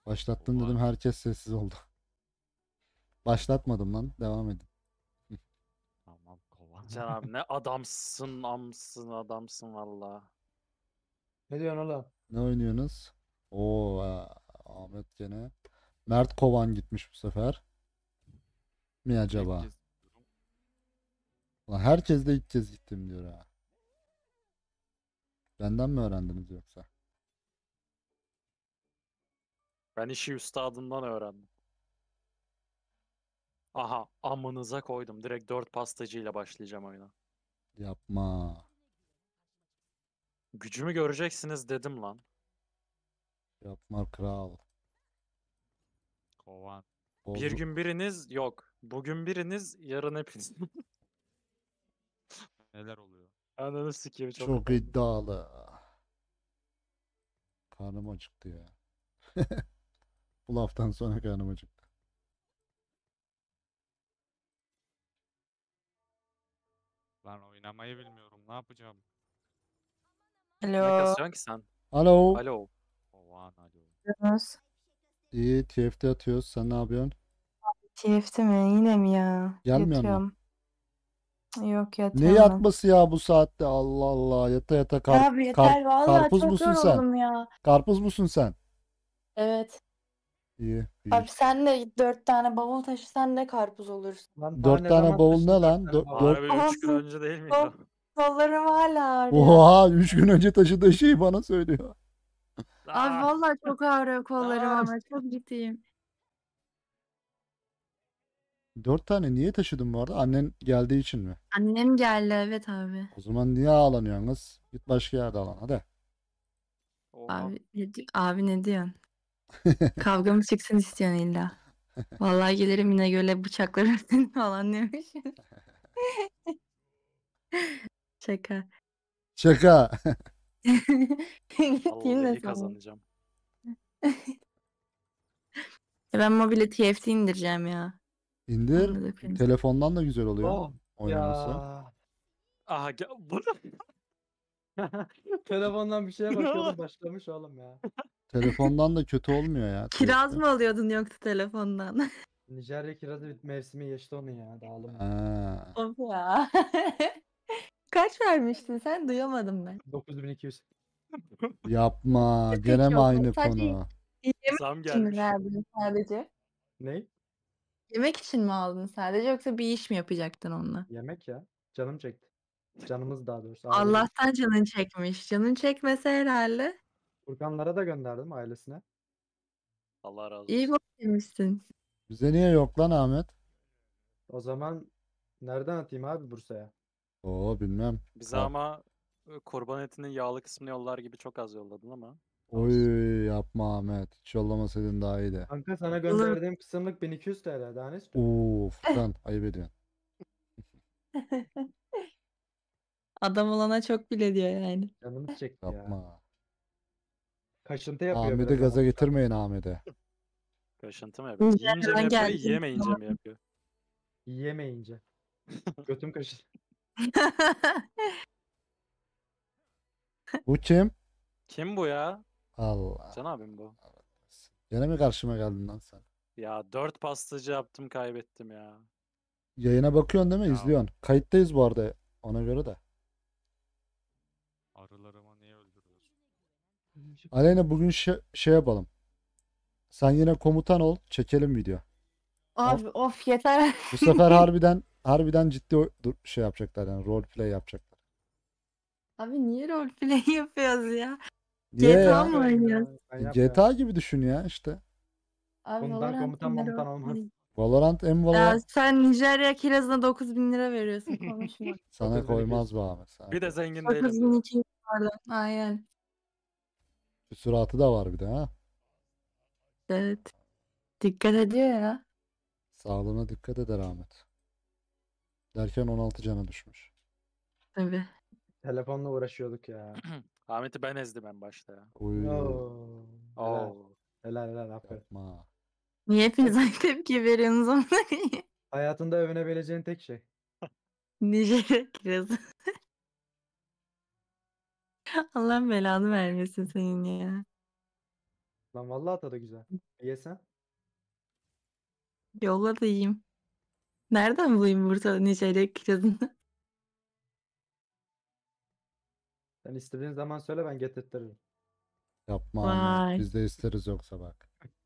Başlattım dedim, Kovan. herkes sessiz oldu. Başlatmadım lan. Devam edin. Tamam kovan. Can abi ne adamsın amsın adamsın valla. Ne diyorsun oğlum? Ne oynuyorsunuz? Oo, Ahmet gene. Mert Kovan gitmiş bu sefer. Mi acaba? İlk kez diyorum. Ulan herkes de ilk kez gittim diyor ha. Benden mi öğrendiniz yoksa? Ben işi üstadımdan öğrendim. Aha amınıza koydum. Direkt 4 pastacıyla başlayacağım oyuna. Yapma. Gücümü göreceksiniz dedim lan. Yapma kral. Kovan. Bir Bozu- gün biriniz yok. Bugün biriniz yarın hepiniz. Neler oluyor? Ananı sikeyim çok Çok utandım. iddialı. Karnım acıktı ya. Bu laftan sonra karnım acıktı. Lan oynamayı bilmiyorum. Ne yapacağım? Ne Alo. kasıyorsun ki sen? Alo. Alo. Kovan alo. Yunus. İyi, TFT atıyoruz. Sen ne yapıyorsun? TFT mi? Yine mi ya? Gelmiyor mu? Yatıyorum. Yok Ne yatıyorum ben. yatması ya bu saatte? Allah Allah. Yata yata Abi yeter vallahi karpuz çok musun sen? yoruldum ya. Karpuz musun sen? Evet. İyi. Abi sen de 4 tane bavul taşısan ne karpuz olursun. Lan Dört ne tane zaman bavul taşıdın ne lan? dört tane bavul? Dört. Harbi 3 gün Olsun. önce değil miydi? Kol- Kollarım hala ağrıyor. Oha, 3 gün önce taşıdığı şeyi bana söylüyor. Abi Ah, vallahi çok ağrıyor kollarım ah. ama çok ciddiyim. 4 tane niye taşıdın bu arada? Annen geldiği için mi? Annem geldi evet abi. O zaman niye ağlanıyorsun kız? Git başka yerde ağlan hadi. Oha. Abi ne diyorsun? Kavga mı çıksın istiyorsun illa? Vallahi gelirim yine göle bıçaklarım seni falan demiş. Şaka. Şaka. Gittiğin ne Vallahi zaman? kazanacağım. Ben mobile TFT indireceğim ya. İndir. Onda da prens. Telefondan da güzel oluyor Oh oynaması. ya. Aha bunu Telefondan bir şeye bakıyordum başlamış oğlum ya. Telefondan da kötü olmuyor ya. Kiraz TFT. mı alıyordun yoksa telefondan? Nijerya kirazı mevsimi geçti onun ya. Dağılım. Ha. Of ya. Kaç vermiştin sen? Duyamadım ben. 9200. Yapma. Peki Gene mi o aynı sadece konu? yemek zam için mi gelmiş. verdin sadece? Ne? Yemek için mi aldın sadece yoksa bir iş mi yapacaktın onunla? Yemek ya. Canım çekti. Canımız daha doğrusu. Ailemin. Allah'tan canın çekmiş. Canın çekmese herhalde. Furkanlara da gönderdim ailesine. Allah razı İyi olsun. bak demişsin. Bize niye yok lan Ahmet? O zaman nereden atayım abi Bursa'ya? Oo, bilmem. Bize Kar- ama kurban etinin yağlı kısmını yollar gibi çok az yolladın ama. Oy, yapma Ahmet. Hiç yollamasaydın daha iyiydi. Kanka sana gönderdiğim kısımlık 1200 TL. Daha ne istiyorsun? Oo, Furkan ayıp ediyorsun. Adam olana çok bile diyor yani. Canımız çekti ya. Yapma. Kaşıntı yapıyor Ahmet'i biraz gaza ama. getirmeyin Ahmet'e. Kaşıntı mı yapıyor? Yiyince mi Nereden yapıyor, geldi? yiyemeyince mi yapıyor? Yiyemeyince. Götüm kaşındı. Bu kim? Kim bu ya? Allah. Can abim bu. Gene mi karşıma geldin lan sen? Ya 4 pastacı yaptım kaybettim ya. Yayına bakıyorsun değil mi? Ya. İzliyorsun. Kayıttayız bu arada. Ona göre de. Arılarımı niye öldürüyorsun? Aleyna bugün şey yapalım. Sen yine komutan ol. Çekelim video. Abi of yeter. Bu sefer harbiden ciddi şey yapacaklar yani roleplay yapacaklar. Abi niye roleplay yapıyoruz ya? Niye GTA ya? mı oynuyoruz? Ben yapmıyorum. GTA gibi düşün ya işte. Abi Bundan Valorant komutan yine momutan roleplay. olmaz. Valorant Ya Valorant sen Nijerya kirazına 9.000 lira veriyorsun konuşma. sana 9.200. koymaz be Ahmet. Sana Bir de koymaz. zengin değilim diyor. 9.200 pardon. Aynen. Küsuratı da var bir de ha. Evet. Dikkat ediyor ya. Sağlığına dikkat eder Ahmet. Derken 16 cana düşmüş. Tabii. Telefonla uğraşıyorduk ya. Ahmet'i ben ezdim en başta ya. Oy, Oo. Helal. Oo. Helal aferin. yapma. Niye hepiniz aynı tepki veriyorsunuz ama? Hayatında övünebileceğin tek şey. Nijerya kirazı. Allah belanı vermesin senin ya. Lan vallahi tadı güzel. Yesen. Yolla da yiyeyim. Nereden bulayım burada Nijerya kirazını? Sen istediğin zaman söyle ben getirtirim. Yapma Ahmet. Vay. Biz de isteriz yoksa bak.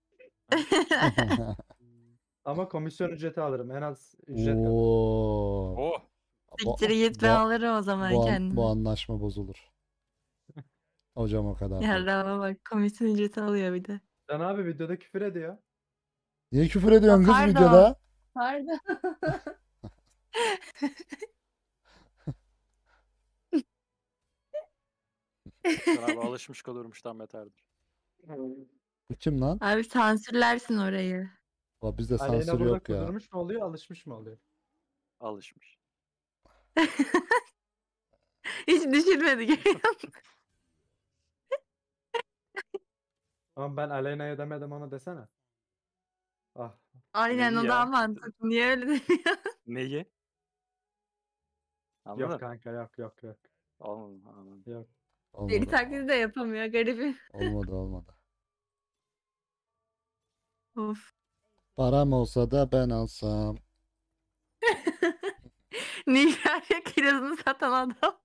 Ama komisyon ücreti alırım. En az ücret kadar. Oo. Oh. Bu, Siktir git ben alırım o zaman bu kendime. anlaşma bozulur. Hocam o kadar. değil. Yarrağıma bak komisyon ücreti alıyor bir de. Can abi videoda küfür ediyor. Niye küfür ediyorsun kız pardon. videoda? Pardon. Can abi alışmış kalıyormuştan beterdir. Bu kim lan? Abi sansürlersin orayı. Bizde Aleyna sansür burada yok ya. kudurmuş mu oluyor, alışmış mı oluyor? Alışmış. Hiç düşünmedi görüyor musun? Ama ben Aleyna'ya demedim onu desene. Ah. Aynen Neyi o daha ya? mantıklı. Niye öyle demiyor? Neyi? Anladın? Yok kanka yok. Anladım. Yok. Deli Olmadı. taklidi de yapamıyor garibim. Olmadı. Of. Param olsa da ben alsam. Nijerya kirazını satan adam.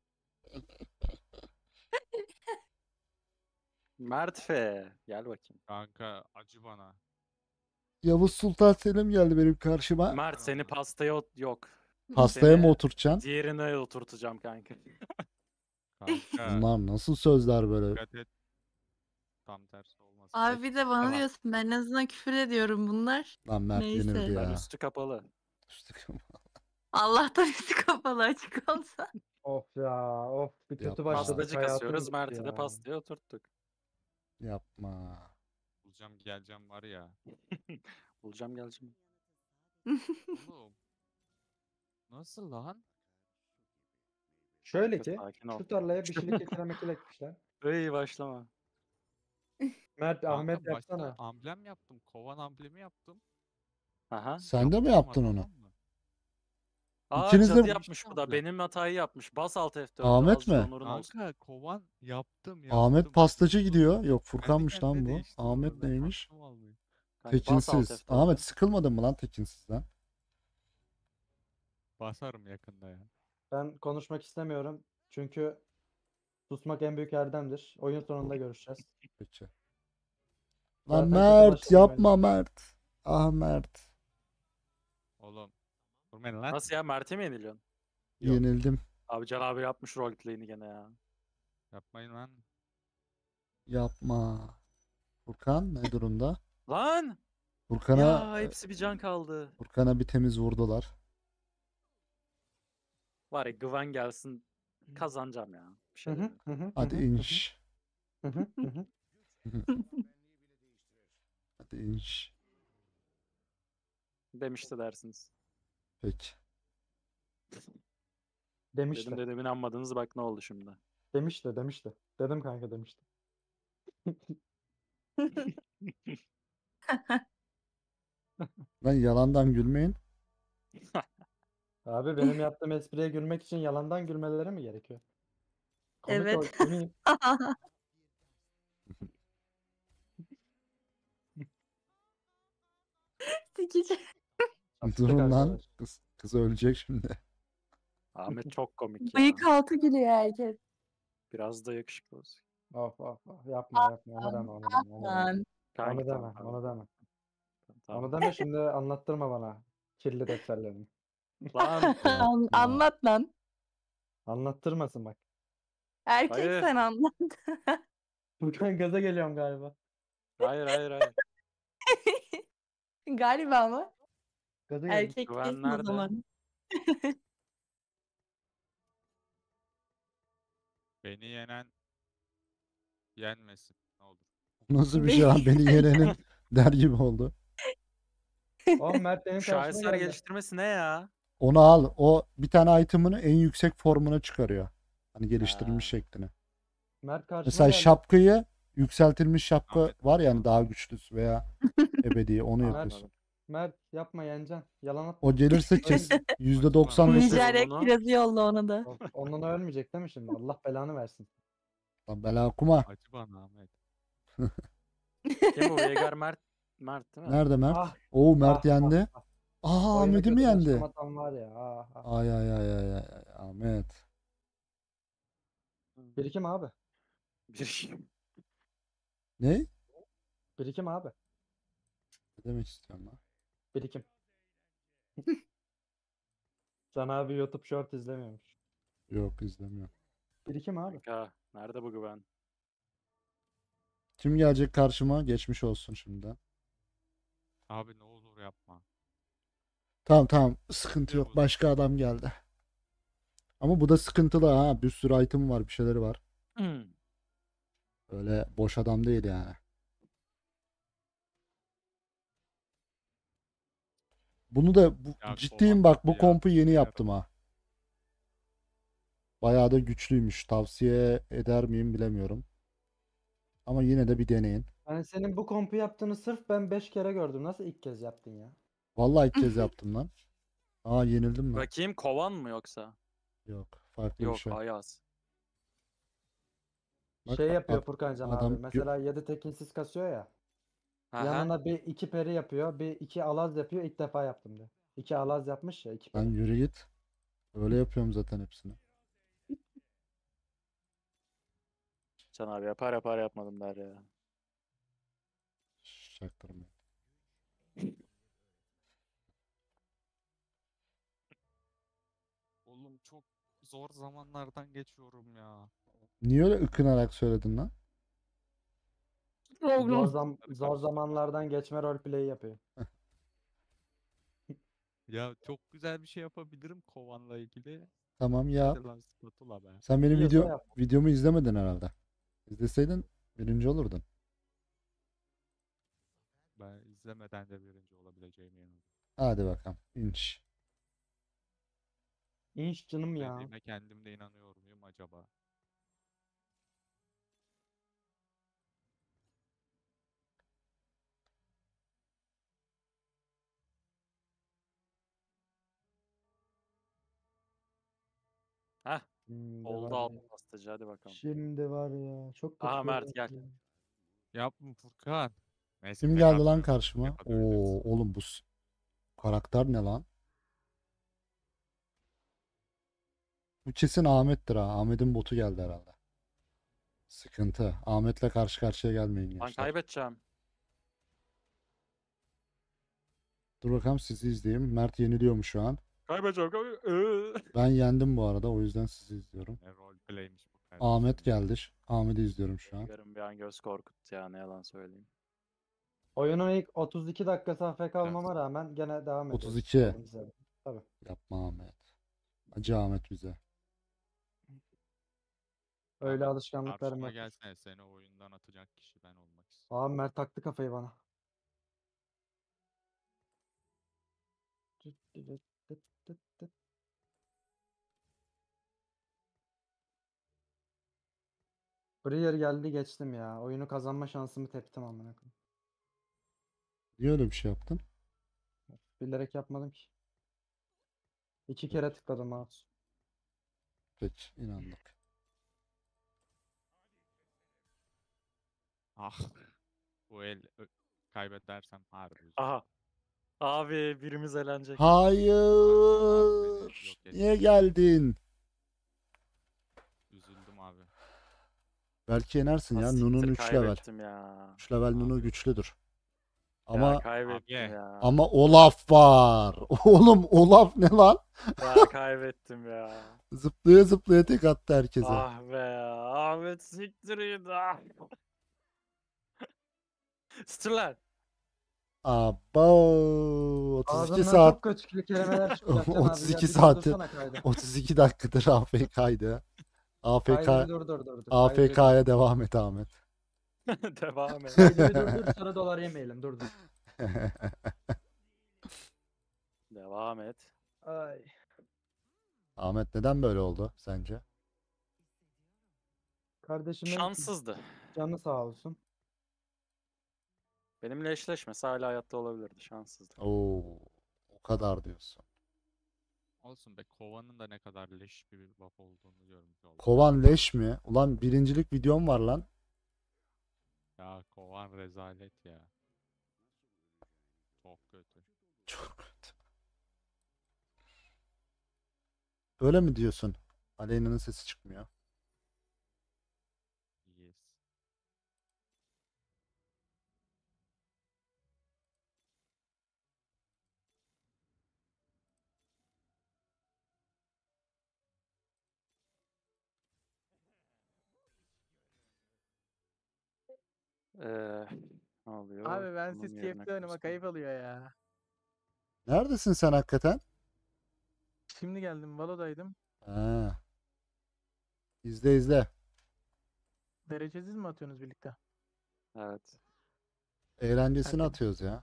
Mert F. Gel bakayım. Kanka acı bana. Yavuz Sultan Selim geldi benim karşıma. Mert seni pastaya yok. Pastaya mı seni- oturacaksın? Diğerine oturtacağım kanka. Kanka Bunlar nasıl sözler böyle? dikkat et. Tam tersi olmasın. Abi bir de bana Tamam. diyorsun ben en azından küfür ediyorum bunlar. Lan Mert Neyse. yenildi Ben ya. üstü kapalı. Allah'tan üstü kapalı açık olsa. Of ya of. Bir kötü Yapma. başladık. Pastacı hayatım kasıyoruz. bitti Mert'i de ya. pastaya oturttuk. Yapma. Bulacağım geleceğim var ya. Bulacağım geleceğim. Oğlum. Nasıl lan? Şöyle Kanka, ki sakin ol. şu tarlaya bir şeylik eklemekle ekmişler. Ey başlama. Mert Kanka Ahmet başta yapsana. amblem yaptım. Kovan amblemi yaptım. Aha. Sen de mi Yaptım yaptın ama, onu? tamam mı? Aa İkiniz de- cadı yapmış bu da. Amblem. Benim hatayı yapmış. Bas alt F4'ü. Ahmet azıcık mi? onurun olsun. Kanka kovan yaptım. Ahmet pastacı gidiyor. Yok Kendi Furkan'mış lan kendine bu. değişti Ahmet orada, neymiş? baktım vallahi. Kanka, bas alt Tekinsiz. F4'ü. Ahmet sıkılmadın mı lan tekinsizden? Basarım yakında ya. Ben konuşmak istemiyorum. Çünkü susmak en büyük erdemdir. Oyun sonunda görüşeceğiz. Peki. Lan Zaten kötü Mert başladım yapma Mert. Ah Mert. Oğlum. Vurmayın lan. Nasıl ya? Mert'e mi yeniliyorsun? Yok. Yenildim. Abi Can abi yapmış roleplay'ini gene ya. Yapmayın lan. Yapma. Furkan ne durumda? Lan! Furkan'a Ya hepsi bir can kaldı. Furkan'a bir temiz vurdular. Var ya güven gelsin kazanacağım ya. Bir şey Hı hı, demiyorum. hı hı, Hadi hı hı, inş. hı hı, hı hı. Hadi inş. Demişti dersiniz. Peki. Demişti. Dedim inanmadınız bak ne oldu şimdi. Demişti. Dedim kanka demişti. Lan yalandan gülmeyin. Abi benim yaptığım espriye gülmek için yalandan gülmeleri mi gerekiyor? Komik Evet. ol, güleyim. Sikeceğim. Çattık Durun lan. arkadaş. Kız ölecek şimdi. Ahmet çok komik ya. Bıyık altı gülüyor herkes. Biraz da yakışıklı olsun. Of. Yapma. Onu deme. Lan. Kanka, Onu deme. tamam, tamam, Onu deme. tamam. Onu deme şimdi anlattırma bana. Kirli defterlerini. Lan Yapma. Anlat lan. Anlattırmasın bak. Erkek Hayır. sen anlat. Furkan gaza geliyorum galiba. hayır. Galiba ama. Gaza geliyorum. Erkek Güven değilsin o nerede? zaman. Beni yenen yenmesin. Ne olur. Nasıl bir şey lan beni yenenin der gibi oldu. Oğlum Mert benim karşıma şaheser geldi. geliştirmesi ne ya? Onu al. O bir tane item'ını en yüksek formuna çıkarıyor. Hani geliştirilmiş Ha. şeklini. Mert karşıma Mesela geldi. şapkayı yükseltilmiş şapka Ahmet. var yani daha güçlüsü veya ebedi onu Ahmet. yapıyorsun. Mert yapma yeneceksin. Yalan atma. O gelirse kes %99 Nijerya onu. kirazı yolla ona da. Ondan ölmeyecek değil mi şimdi? Allah belanı versin. lan bela okuma. Acı bana Ahmet. Kim bu? Veigar Mert. Mert değil mi? Nerede Mert? Ah, Oo Mert ah, yendi. ah. Aa Oyunu Ahmet'i mi kötü yendi? başlamatan var ya. Ah, ah. Ay ay ay ay ay ay, Ahmet. Birikim abi. Bir Ne? Birikim abi. Ne demek istiyorum lan? Birikim. Can abi YouTube Short izlemiyormuş. Yok izlemiyorum. Birikim abi. Kanka, nerede bu güven? Kim gelecek karşıma? Geçmiş olsun şimdiden. Abi ne olur yapma. Tamam tamam sıkıntı Yok yok. o Başka adam geldi. Ama bu da sıkıntılı ha. Bir sürü item var, bir şeyleri var. Öyle boş adam değil yani. Bunu da Ya ciddiyim kovan bak bu ya, kompu yeni bir yaptım ha. Bayağı da güçlüymüş. Tavsiye eder miyim bilemiyorum. Ama yine de bir deneyin. Yani senin bu kompu yaptığını sırf ben 5 kere gördüm. Nasıl ilk kez yaptın ya? Vallahi ilk kez yaptım lan. Aa yenildim mi? Bakayım kovan mı yoksa? Yok, farklı bir Yok şey. Ayaz. Bak, Şey yapıyor ad- Furkancan adam abi. Mesela 7 tekinsiz kasıyor ya. Aha. Yanına bir 2 peri yapıyor. Bir 2 alaz yapıyor. İlk defa yaptım de. 2 alaz yapmış ya 2 Lan peri. yürü git. Öyle yapıyorum zaten hepsini. Can abi yapar yapar yapmadım der ya. Çaktırmayın. Oğlum çok zor zamanlardan geçiyorum ya. Niye öyle ıkınarak söyledin lan? Zor zamanlardan geçme roleplay yapıyor. Ya çok güzel bir şey yapabilirim kovanla ilgili. Tamam yap. Hadi lan spatula be. Sen benim Biliyorsa yap. videomu izlemedin herhalde. İzleseydin birinci olurdun. Ben izlemeden de birinci olabileceğime inanıyorum. Hadi bakalım. İnş. İnş canım ya. Dediğime kendim de inanıyor muyum acaba? Heh, Şimdi oldu var altın ya. pastacı hadi bakalım. Şimdi var ya. Çok kötü Aha, Mert, şeyler gel. yapıyor. Yapma Furkan. Neyse Kim tek geldi lan atmıyorum. karşıma? Yapabiliriz. Oo oğlum karakter ne lan? Bu kesin Ahmet'tir ha. Ahmet'in botu geldi herhalde. Sıkıntı. Ahmet'le karşı karşıya gelmeyin Ben gençler. kaybedeceğim. Dur bakalım sizi izleyeyim. Mert yeniliyor mu şu an? Kaybedeceğim. Ben yendim bu arada. O yüzden sizi izliyorum. Ne roleplaymiş bu kardeşim. Ahmet geldi. Ahmet'i izliyorum şu an. Yarın bir an göz korkuttu ya ne yalan söyleyeyim. Oyunun ilk 32 dakikası AFK olmama rağmen gene devam ediyoruz. 32. Aldığımız yerden. Tabii. Yapma Ahmet. Acı Ahmet bize. Öyle Abi, alışkanlıklarım Karşıma yok. gelsene seni oyundan atacak kişi ben olmak istiyorum. Abi Mert taktı kafayı bana. Breer geldi geçtim ya. Oyunu kazanma şansımı teptim amına koyayım. Niye öyle bir şey yaptın? Bilerek yapmadım ki. 2 kere tıkladım mouse. Peki inandık. Ah. Bu el kaybedersem harbi üzülürüm. Aha. Abi birimiz elenecek. Hayır. Yok, Niye geldin? Üzüldüm abi. Belki yenersin ya. Ah, Nunu'nun siktir, 3 level. kaybettim ya. 3 level Nunu Abi. güçlüdür. Ya Ama kaybettim Abi. ya. Olaf var. Oğlum Olaf ne lan? Ya kaybettim ya. Zıplaya zıplaya tek attı herkese. Ah be ya. Ahmet siktir git. Ah. Stirler. Abo 32 Ağzımdan saat çok kötü kelimeler çıkacak Can abi. 32 Ya, bir saati durdursana kaydı. 32 dakikadır AFK'ydı. Kaydı bir AFK dur. Kaydı bir dur. AFK'ya devam et Ahmet. Devam et. Kaydı bir dur. Sonra dolar yemeyelim. Dur. Devam et. Ay. Ahmet neden böyle oldu sence? Kardeşimin Şanssızdı. canı sağ olsun. Benimle eşleşmese hala hayatta olabilirdi. Şanssızdı. Oo, o kadar diyorsun. Olsun be kovanın da ne kadar leş bir buff olduğunu görmüş oldum. Kovan leş mi? Ulan birincilik videom var lan. Ya kovan Furkan rezalet ya. Çok kötü. Çok kötü. Öyle mi diyorsun? Aleyna'nın sesi çıkmıyor. Yes. Ee, ne oluyor? Abi ben Bunun siz yerine TFT oynamak koysam. ayıp oluyor ya. Neredesin sen hakikaten? Şimdi geldim Valo'daydım. Ha. İzle izle. Derecesiz mi atıyorsunuz birlikte? Evet. Eğlencesini Tertemiz. atıyoruz ya.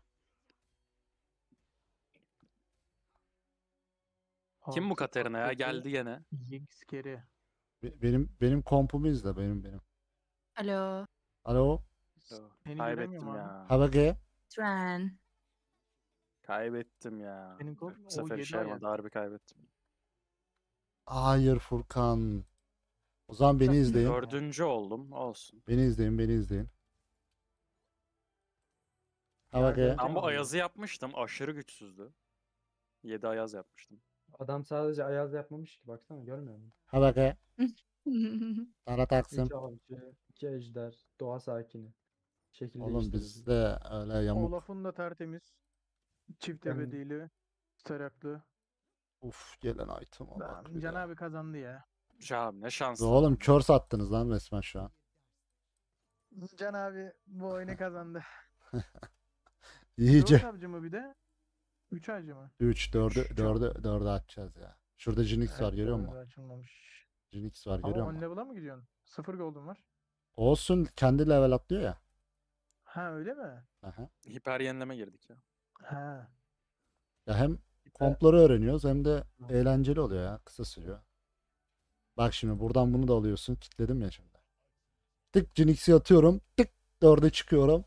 Kim bu Altı Katerina ya? patladı, Geldi gene. Jinx carry. Benim kompumu izle benim. Alo. Alo. Seni Kaybettim göremiyorum abi. ya. Habage. Tren. Kaybettim ya. Senin kod Bu o sefer 7 işe yaramadı. ayar. Harbi kaybettim. Hayır Furkan. O zaman beni izleyin. 4. oldum. Olsun. Beni izleyin. Habage. Ben bu Ayaz'ı yapmıştım. Aşırı güçsüzdü. 7 Ayaz yapmıştım. Adam sadece ayaz yapmamış ki baksana görmüyor musun? Habage. Tara Taksim. 3 avcı, 2 ejder, doğa sakini. Şekil Oğlum değiştirdi. bizde öyle yamuk. Olaf'ın da tertemiz. Çift Ben- ebediyle. Saraklı. Uf gelen item'a bak bir Can de. abi kazandı ya. Canım ne şanslı. Oğlum kör sattınız lan resmen şu an. Can abi bu oyunu kazandı. İyice. 4 avcı mı bir de? 3 avcı mı? 3, 4'ü Üç. 4'ü atacağız ya. Şurada Jinx var Evet, görüyor doğru, musun? Açılmamış. Jinx var Ama görüyor 10 musun? level'a mı gidiyorsun? 0 gold'un var. Olsun kendi level atlıyor ya. Ha öyle mi? Aha. Hiper yenileme girdik ya. Ha. Ya hem kompları öğreniyoruz hem de eğlenceli oluyor ya. Kısa sürüyor. Bak şimdi buradan bunu da alıyorsun. Kitledim ya şimdi. Tık Jinx'i atıyorum. Tık 4'e çıkıyorum.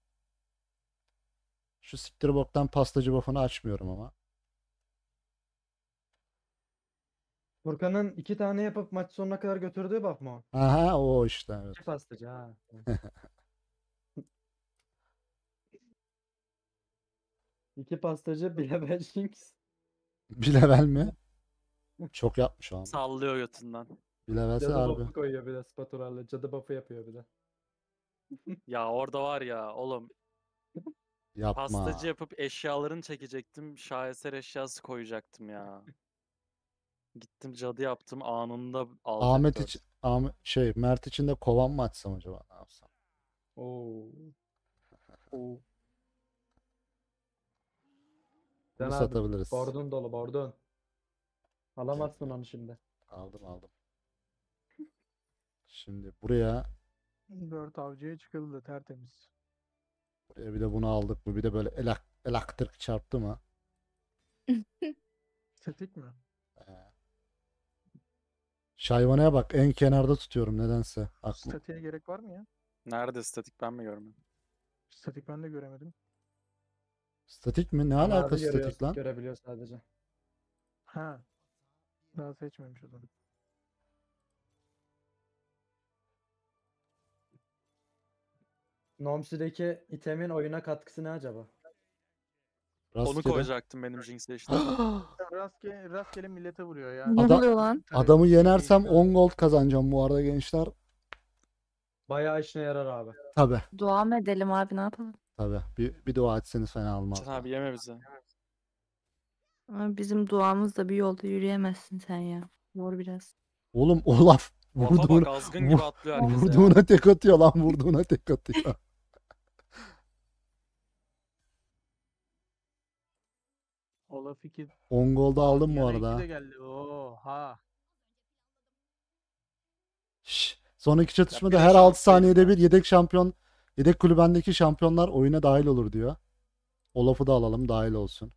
Şu siktir boktan pastacı buff'ını açmıyorum ama. Furkan'ın 2 tane yapıp maç sonuna kadar götürdüğü buff mu? o? Aha o işte evet. 2 pastacı ha. İki pastacı bir level Jinx. Bir level mi? Çok yapmış o an. Sallıyor götünden. Bir levelse Cadı harbi. buff'u koyuyor bir de spatulalarla. Cadı buff'u yapıyor bir de. Ya orada var ya oğlum. Yapma. Pastacı yapıp eşyalarını çekecektim. Şaheser eşyası koyacaktım ya. Gittim cadı yaptım anında aldık Ahmet 4. için Mert için de kovan mı açsam acaba? Ne yapsam? Oo. Oo. Bunu Sen abi, satabiliriz. Bordun dolu bordun. Alamazsın onu şimdi. Aldım. Şimdi buraya 4 avcıya çıkıldı tertemiz. bir de bunu aldık mı? Bir de böyle elektrik çarptı mı? Statik mi? Şayvanaya bak en kenarda tutuyorum nedense. Aklım. Statiğe gerek var mı ya? Nerede statik ben mi görmedim? Statik ben de göremedim. Statik mi? Ne Kanardı alakası görüyor, statik lan? görebiliyor sadece. Ha. Daha seçmemiş o zaman. Nomsi'deki itemin oyuna katkısı ne acaba? Onu Rastgele. koyacaktım benim Jinx'e işte. Rastgele millete vuruyor ya. Ne Adam- oluyor lan? Adamı yenersem Değişiyor. 10 gold kazanacağım bu arada gençler. Bayağı işine yarar abi. Tabi Dua mı edelim abi ne yapalım? tabi. Bir dua etseniz fena olmaz. Can abi yeme bizi. Ama bizim duamızla bir yolda yürüyemezsin sen ya. Zor biraz. Oğlum Olaf Lafa bak vurduğuna, azgın gibi atlıyor herkese ya. vurduğuna tek atıyor lan vurduğuna tek atıyor. Olaf 2. 10 golda aldım bu Yana arada. 2 ha. de geldi. Oha. Şşş, son iki çatışmada bir de her 6 şanslıyız saniyede ya. bir yedek kulübendeki şampiyonlar oyuna dahil olur diyor. Olaf'ı da alalım dahil olsun.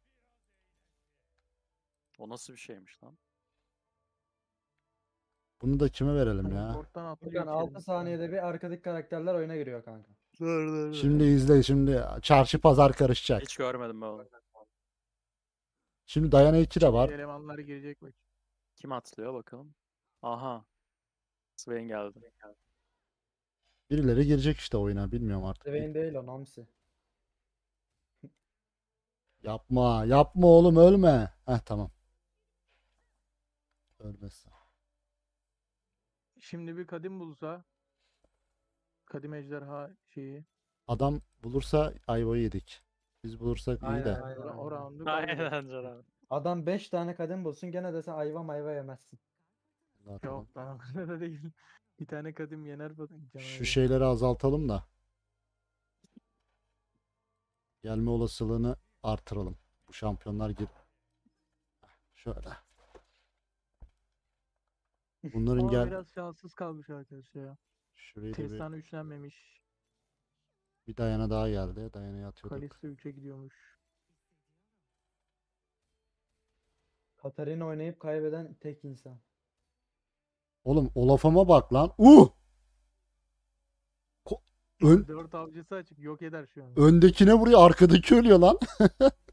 O nasıl bir şeymiş lan? Bunu da kime verelim ya? Porttan atlıyor Furkan 6 içeri. saniyede bir arkadaki karakterler oyuna giriyor kanka. Şimdi izle şimdi çarşı pazar karışacak. Hiç görmedim ben onu. Şimdi Dayana 2 de var. Elemanlar girecek bak. Kim atlıyor bakalım. Aha. Swain geldi. Birileri girecek işte oyuna. Bilmiyorum artık. Dwayne değil o, Namsi. Yapma. Yapma oğlum, ölme. Heh, tamam. Ölmesin. Şimdi bir kadim bulsa. Kadim ejderha şeyi. Adam bulursa ayvayı yedik. Biz bulursak iyi Aynen, de. aynen, O aynen. roundu kaybeder. Aynen Can abi. Adam 5 tane kadın bulsun gene de sen ayva mayva yemezsin. Daha tamam. Yok lan o kadar da değil. Bir tane kadim yener canavarı. Şu şeyleri azaltalım da. Gelme olasılığını artıralım. Bu şampiyonlar gir. Şöyle. Bunların Ama gel. biraz şanssız kalmış arkadaşlar ya. Şurayı da bir, Tristan üçlenmemiş. bir Dayana daha geldi. Dayana'ya atıyorduk. Kalista 3'e gidiyormuş. Katarina oynayıp kaybeden tek insan. Oğlum Olaf'ıma bak lan. Ön, 4 avcısı açık yok eder şu an. öndekine vuruyor, arkadaki ölüyor lan.